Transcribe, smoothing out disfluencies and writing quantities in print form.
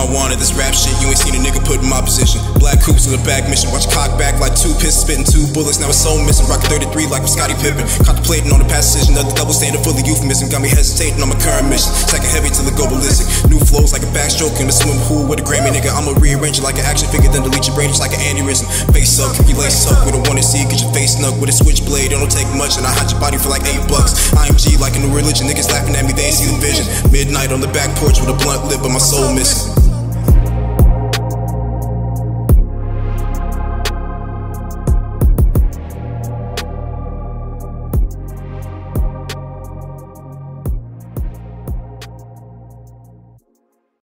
wanted this rap shit, you ain't seen a nigga put in my position. Black coops with a back mission, watch cock back like 2 pistols, spitting 2 bullets. Now it's so missing, rockin' 33 like I'm Scottie Pippen. Contemplating on the past decision of the double standard, fully euphemism. Got me hesitating on my current mission, stacking heavy till it go ballistic. New flows like a backstroke in the swimming pool with a Grammy, nigga. I'ma rearrange it like an action figure, then delete your brain just like an aneurysm. Face up, keep your laces up, we don't wanna see it, get your face snuck with a switchblade. It don't take much, and I hide your body for like $8. IMG like a new religion, niggas laughing at me, they ain't see the vision. Midnight on the back porch with a blunt lip, but my soul missing.